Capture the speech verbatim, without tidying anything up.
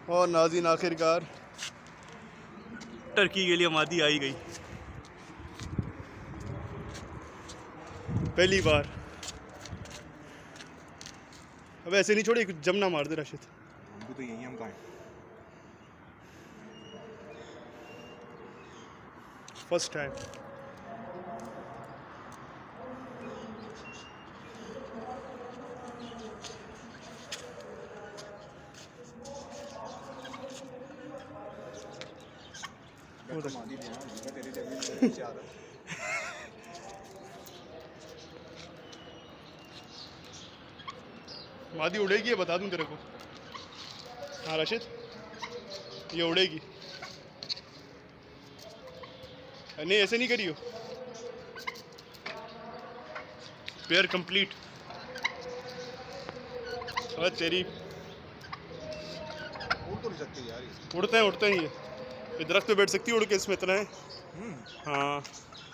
और नाज़रीन आखिरकार टर्की के लिए मादी आई गई, पहली बार। अब ऐसे नहीं छोड़े, जम ना मार दे राशिद। हम भी तो यही हम कहाँ हैं। फर्स्ट टाइम मादी उड़ेगी, ये बता दूं तेरे को। हाँ राशिद, ये उड़ेगी। नहीं ऐसे नहीं करियो। Pair complete. अरे तेरी उड़ तो नहीं सकते यार। उड़ते हैं उड़ते हैं ये ये दरख्त पे बैठ सकती है उड़ के, इसमें इतना है। हाँ